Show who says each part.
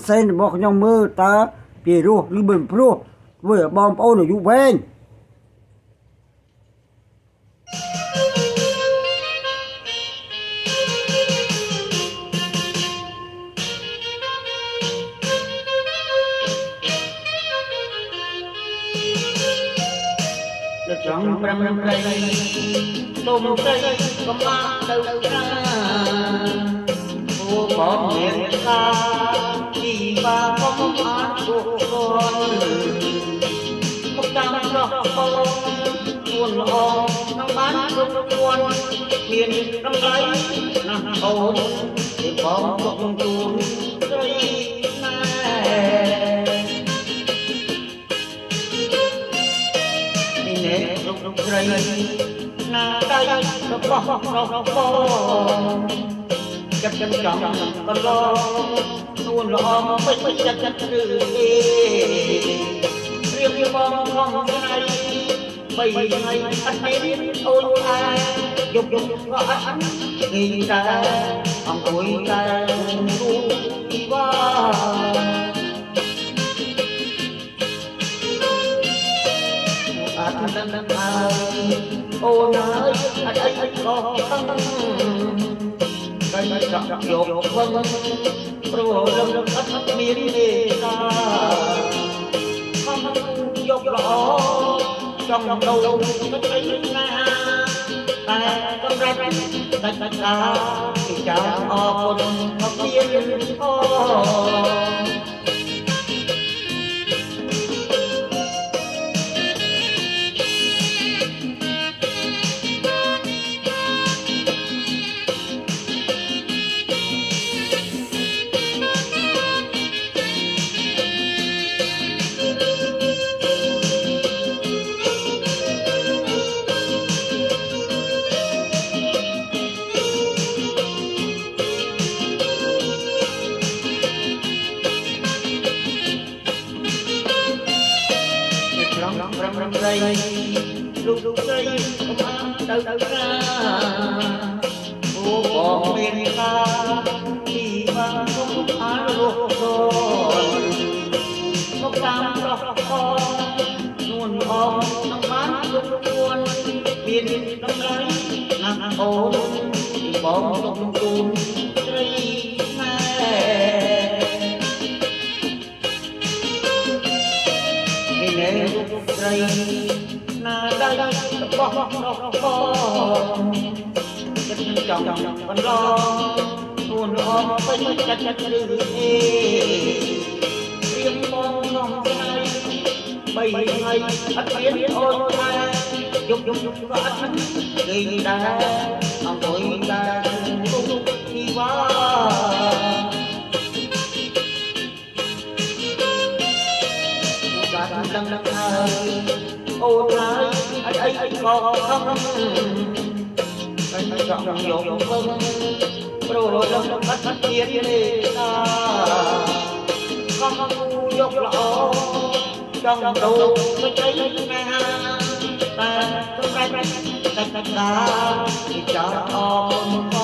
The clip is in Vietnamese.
Speaker 1: sen bỏ nhau mơ ta bì ru lưu bình pro vừa bom ôn ở dụ ven
Speaker 2: trong râm rây tôm cây có má đâu ra cô có miệng ta chỉ ba không án của con một trăm rõ con buồn lo nó bán không quan miền năm lấy nằm hồn thì có một chuông cây này rung rây na đây nó có chắc chắn chẳng còn lo luôn lo mấy chắc chắn từ riêng con không cái này bảy ngày ăn đến ôn ai dục có ăn người ta ông tuổi ta ru qua ôi ơi anh có cái trọng dục vâng rồi lâm ắt miên đề ta không dục rõ trong đầu nó thấy na ta con ra ta thì chào con không yên râm rây lúc rây không đâu ra cô bỏ miền ta thì mà không ăn luôn không làm rõ con luôn ôm nó bán luôn luôn miền năm lấy nằm ôm thì bỏ trong tuôn rây này rây na đây có chắc chắn còn lo luôn lo phải chắc từ riêng con không cái này bảy ngày ăn biến ôn ta dục có ăn người ta ông tuổi ta cũng đi qua lăng ôi anh có không anh chọn nhiều vâng rồi lâm bắt tiến đề ta không dục lõ trong đầu tôi thấy na ta không ra ta thì chọn